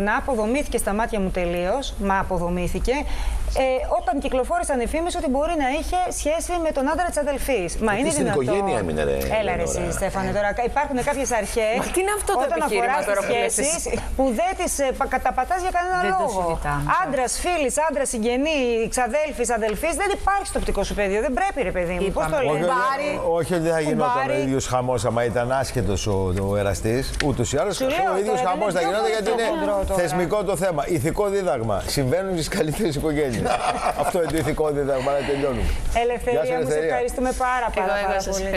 να αποδομήθηκε στα μάτια μου τελείως, μα αποδομήθηκε, όταν κυκλοφόρησαν οι φήμες ότι μπορεί να είχε σχέση με τον άντρα της αδελφής. Μα είναι στην δυνατόν? οικογένεια έμεινε, ρε. Έλα ρε εσύ, Στέφανε, τώρα υπάρχουν κάποιες αρχές. Μα τι είναι αυτό το όταν επιχείρημα αφορά τώρα τις σχέσεις που δεν τις καταπατάς για κανένα λόγο. Άντρας, φίλης, άντρας, συγγενή, ξαδέλφης, αδελφής, δεν υπάρχει στο οπτικό σου πεδίο. Δεν πρέπει, ρε παιδί μου. Πώς το λένε? Όχι ότι θα γινόταν ο ίδιος χαμός άμα ήταν άσχετος ο εραστής. Ούτως ή άλλως ο ίδιος χαμός θα γινόταν γιατί είναι θεσμικό το θέμα. Ηθικό δίδαγμα. Συμβαίνουν στις καλύτερες οικογένειες. Αυτό είναι το ηθικό δίδαγμα, να τελειώνουμε. Ελευθερία μου, σε ευχαριστούμε πάρα πολύ.